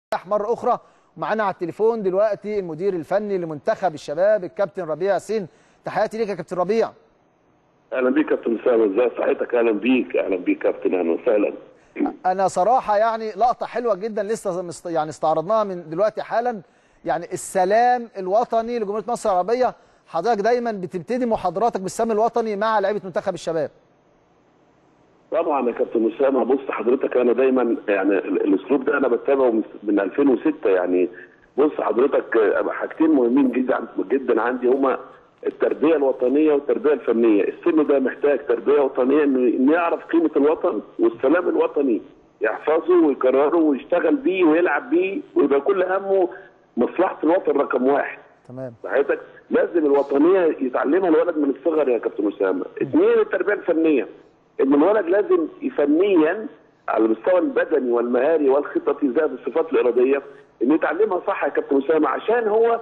مرة أخرى. ومعانا على التليفون دلوقتي المدير الفني لمنتخب الشباب الكابتن ربيع ياسين. تحياتي ليك يا كابتن ربيع. اهلا بيك كابتن اسامه، ازي صحتك؟ اهلا بيك كابتن، اهلا وسهلا. انا صراحه يعني لقطه حلوه جدا لسه يعني استعرضناها من دلوقتي حالا، يعني السلام الوطني لجمهوريه مصر العربيه. حضرتك دايما بتبتدي محاضراتك بالسلام الوطني مع لعيبه منتخب الشباب. طبعا يا كابتن اسامه، بص حضرتك انا دايما يعني الاسلوب ده انا بتابعه من 2006. يعني بص حضرتك، حاجتين مهمين جدا عندي، هما التربيه الوطنيه والتربيه الفنيه. السن ده محتاج تربيه وطنيه، انه يعرف قيمه الوطن والسلام الوطني، يحفظه ويكرره ويشتغل بيه ويلعب بيه، ويبقى كل همه مصلحه الوطن رقم واحد. تمام. صحيح، لازم الوطنيه يتعلمها الولد من الصغر يا كابتن اسامه. اثنين، التربيه الفنيه، ان الولد لازم فنيا على المستوى البدني والمهاري والخططي زائد الصفات الاراديه ان يتعلمها صح يا كابتن اسامه، عشان هو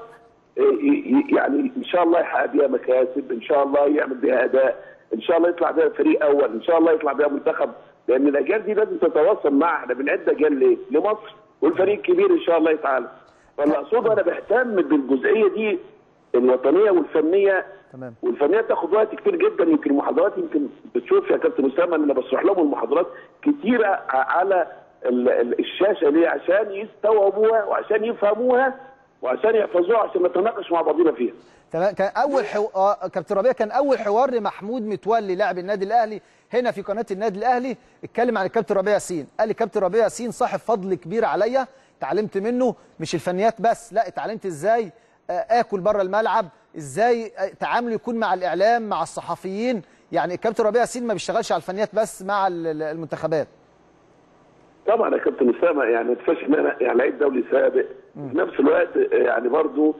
يعني ان شاء الله يحقق بيها مكاسب، ان شاء الله يعمل بيها اداء، ان شاء الله يطلع بيها فريق اول، ان شاء الله يطلع بيها منتخب. لان الاجيال دي لازم تتواصل معها. احنا بنعد اجيال ليه؟ لمصر، والفريق الكبير ان شاء الله تعالى. فاللي اقصده انا بهتم بالجزئيه دي الوطنيه والفنيه. تمام. والفنيه تاخد وقت كتير جدا. يمكن المحاضرات، يمكن بتشوف يا كابتن اسامه ان انا بشرح لهم المحاضرات كتيره على الشاشه. ليه؟ عشان يستوعبوها وعشان يفهموها وعشان يحفظوها، عشان نتناقش مع بعضنا فيها. تمام. كان اول كابتن ربيع، كان اول حوار لمحمود متولي لاعب النادي الاهلي هنا في قناه النادي الاهلي، اتكلم عن الكابتن ربيع ياسين. قال لي كابتن ربيع ياسين صاحب فضل كبير عليا، اتعلمت منه مش الفنيات بس، لا اتعلمت ازاي اكل بره الملعب، ازاي تعامله يكون مع الاعلام مع الصحفيين. يعني الكابتن ربيع ياسين ما بيشتغلش على الفنيات بس مع المنتخبات. طبعا يا كابتن اسامه، يعني ما تنساش ان انا يعني لعيب دولي سابق، في نفس الوقت يعني برضو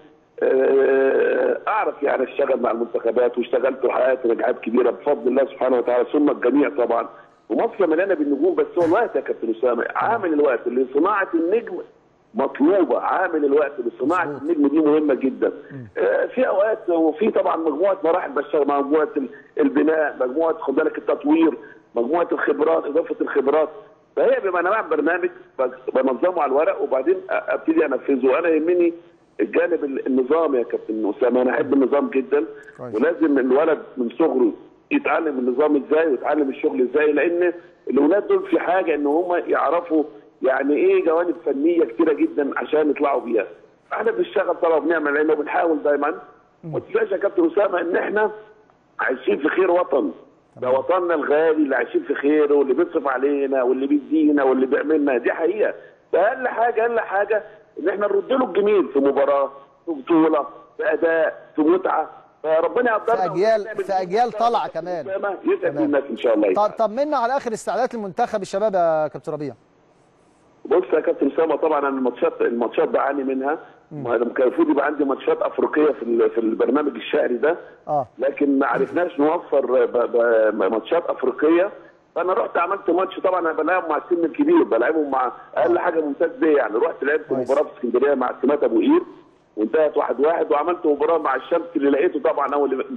اعرف يعني اشتغل مع المنتخبات، واشتغلت وحققت نجاحات كبيره بفضل الله سبحانه وتعالى، ثم الجميع طبعا. ومصر مليانه بالنجوم، بس هو الوقت يا كابتن اسامه، عامل الوقت لصناعه النجم مطلوبه، عامل الوقت لصناعه النجم دي مهمه جدا. في اوقات، وفي طبعا مجموعه مراحل بشتغل، مجموعه البناء، مجموعه خد بالك التطوير، مجموعه الخبرات، اضافه الخبرات. فهي بيبقى انا بعمل برنامج بنظمه على الورق وبعدين ابتدي انفذه. وانا يهمني الجانب النظام يا كابتن اسامه، انا احب النظام جدا. ولازم الولد من صغره يتعلم النظام ازاي ويتعلم الشغل ازاي، لان الاولاد دول في حاجه ان هم يعرفوا يعني ايه جوانب فنيه كتيره جدا عشان يطلعوا بيها. احنا بنشتغل طبعا، بنعمل علم وبنحاول دايما. ما تنساش يا كابتن اسامه ان احنا عايشين في خير وطن. ده وطننا الغالي اللي عايشين في خيره، واللي بيصرف علينا واللي بيدينا واللي بيعملنا، دي حقيقه. فاقل حاجه ان احنا نرد له الجميل في مباراه، في بطوله، في اداء، في متعه. فربنا يقدرنا في اجيال طالعه كمان يسعد الناس ان شاء الله. طمنا على اخر استعدادات المنتخب الشباب يا كابتن ربيع. بص يا كابتن اسامه، طبعا انا الماتشات بعاني منها. كان المفروض يبقى عندي ماتشات افريقيه في البرنامج الشهري ده، لكن ما عرفناش نوفر ماتشات افريقيه. فانا رحت عملت ماتش، طبعا انا بلاعبهم مع السن الكبير، بلاعبهم مع اقل حاجه ممتاز بيه. يعني رحت لعبت مباراه في اسكندريه مع سمات ابو قير وانتهت 1-1، وعملت مباراه مع الشمس اللي لقيته طبعا اول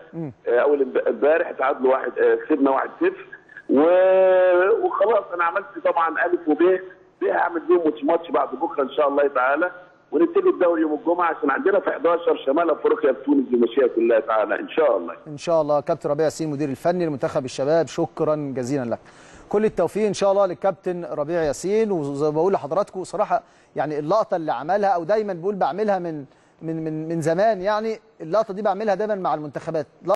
امبارح تعادلوا كسبنا 1-0. وخلاص انا عملت طبعا الف وب هعمل بيهم ماتش بعد بكره ان شاء الله تعالى، ونبتدي الدوري يوم الجمعه، عشان عندنا في 11 شمال افريقيا في تونس بمشيئه الله تعالى ان شاء الله. ان شاء الله. كابتن ربيع ياسين مدير الفني لمنتخب الشباب، شكرا جزيلا لك. كل التوفيق ان شاء الله للكابتن ربيع ياسين. وزي ما بقول لحضراتكم صراحه، يعني اللقطه اللي عملها، او دايما بقول بعملها من زمان، يعني اللقطه دي بعملها دايما مع المنتخبات.